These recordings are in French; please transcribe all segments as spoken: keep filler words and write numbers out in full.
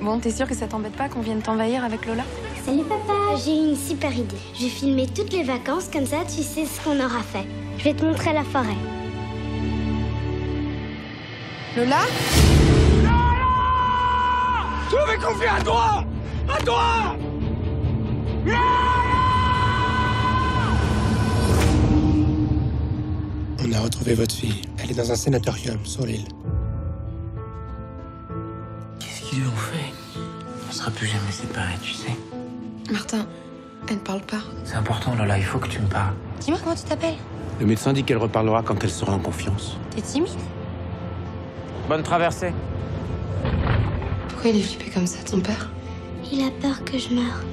Bon, t'es sûr que ça t'embête pas qu'on vienne t'envahir avec Lola? Salut papa, j'ai une super idée. Je vais filmer toutes les vacances, comme ça tu sais ce qu'on aura fait. Je vais te montrer la forêt. Lola? Je me fais confier à toi! À toi! On a retrouvé votre fille. Elle est dans un sanatorium sur l'île. Qu'est-ce qu'ils lui ont fait? On sera plus jamais séparés, tu sais. Martin, elle parle pas. C'est important, Lola, il faut que tu me parles. Dis-moi comment tu t'appelles. Le médecin dit qu'elle reparlera quand elle sera en confiance. T'es timide? Bonne traversée. Pourquoi il est flippé comme ça, ton père? Il a peur que je meure.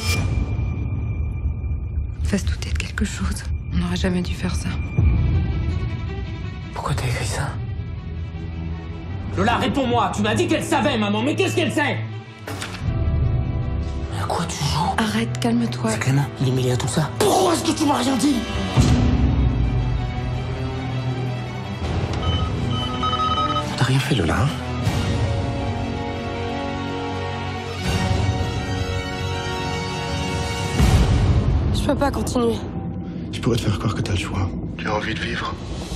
Va se douter de quelque chose. On n'aurait jamais dû faire ça. Pourquoi t'as écrit ça? Lola, réponds-moi. Tu m'as dit qu'elle savait, maman, mais qu'est-ce qu'elle sait? Mais à quoi tu joues? Arrête, calme-toi. C'est Clément, il est mêlé à tout ça. Pourquoi est-ce que tu m'as rien dit? T'as rien fait, Lola, hein? Je peux pas continuer. Je pourrais te faire croire que t'as le choix. Tu as envie de vivre.